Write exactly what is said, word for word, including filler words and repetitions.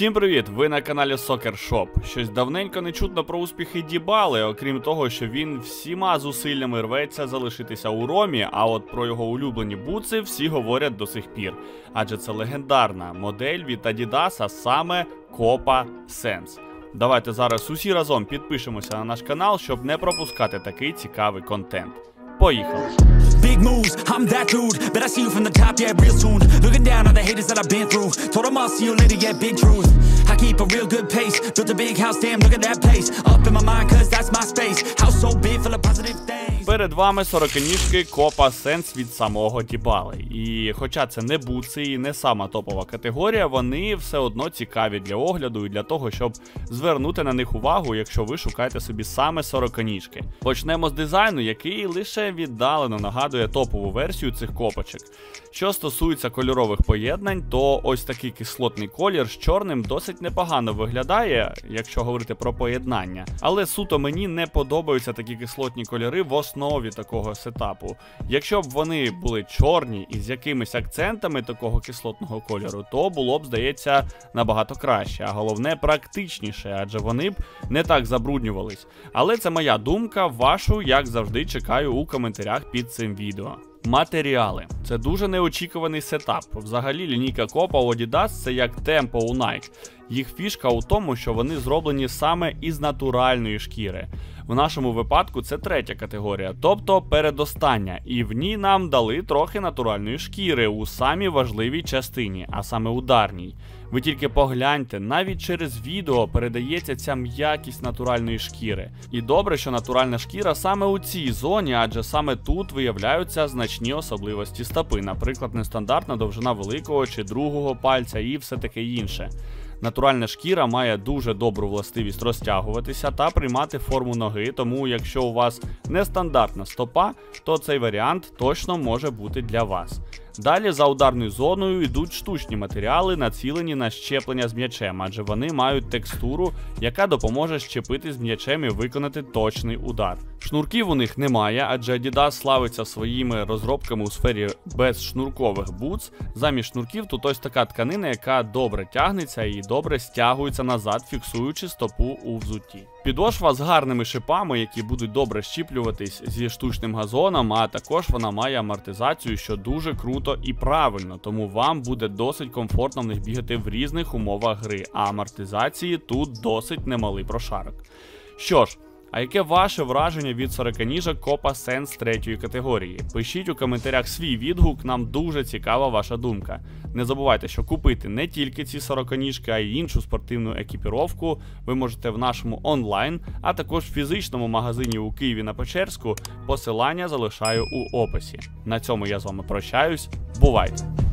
Всім привіт! Ви на каналі Soccer Shop. Щось давненько не чутно про успіхи Дібали, окрім того, що він всіма зусиллями рветься залишитися у Ромі, а от про його улюблені бутси всі говорять до сих пір. Адже це легендарна модель від Adidas, а саме Copa Sense. Давайте зараз усі разом підпишемося на наш канал, щоб не пропускати такий цікавий контент. Поїхали! Big moves, I'm that dude. Bet I see you from the top, yeah, real soon. Looking down on the haters that I've been through. Told them I'll see you later, yeah, big truth. I keep a real good pace. Built a big house, damn, look at that place. Up in my mind, cause that's my space. House so big, full of positive things. Перед вами сороканіжки Copa Sense від самого Дібали. І хоча це не бутси і не сама топова категорія, вони все одно цікаві для огляду і для того, щоб звернути на них увагу, якщо ви шукаєте собі саме сороканіжки. Почнемо з дизайну, який лише віддалено нагадує топову версію цих копочок. Що стосується кольорових поєднань, то ось такий кислотний колір з чорним досить непогано виглядає, якщо говорити про поєднання. Але суто мені не подобаються такі кислотні кольори в основі такого сетапу. Якщо б вони були чорні і з якимись акцентами такого кислотного кольору, то було б, здається, набагато краще, а головне практичніше, адже вони б не так забруднювались. Але це моя думка, вашу, як завжди, чекаю у коментарях під цим відео. Матеріали. Це дуже неочікуваний сетап. Взагалі лінійка Copa у Adidas це як Tempo у Nike. Їх фішка у тому, що вони зроблені саме із натуральної шкіри. В нашому випадку це третя категорія, тобто передостання, і в ній нам дали трохи натуральної шкіри у самій важливій частині, а саме ударній. Ви тільки погляньте, навіть через відео передається ця м'якість натуральної шкіри. І добре, що натуральна шкіра саме у цій зоні, адже саме тут виявляються значні особливості стопи, наприклад, нестандартна довжина великого чи другого пальця і все таке інше. Натуральна шкіра має дуже добру властивість розтягуватися та приймати форму ноги, тому якщо у вас нестандартна стопа, то цей варіант точно може бути для вас. Далі за ударною зоною йдуть штучні матеріали, націлені на щеплення з м'ячем, адже вони мають текстуру, яка допоможе щепити з м'ячем і виконати точний удар. Шнурків у них немає, адже Adidas славиться своїми розробками у сфері безшнуркових бутс. Замість шнурків тут ось така тканина, яка добре тягнеться і добре стягується назад, фіксуючи стопу у взутті. Підошва з гарними шипами, які будуть добре щіплюватись зі штучним газоном, а також вона має амортизацію, що дуже круто і правильно, тому вам буде досить комфортно в них бігати в різних умовах гри, а амортизації тут досить немалий прошарок. Що ж, а яке ваше враження від сороканіжок Copa Sense третьої категорії? Пишіть у коментарях свій відгук, нам дуже цікава ваша думка. Не забувайте, що купити не тільки ці сороканіжки, а й іншу спортивну екіпіровку ви можете в нашому онлайн, а також в фізичному магазині у Києві на Печерську. Посилання залишаю у описі. На цьому я з вами прощаюсь. Бувайте!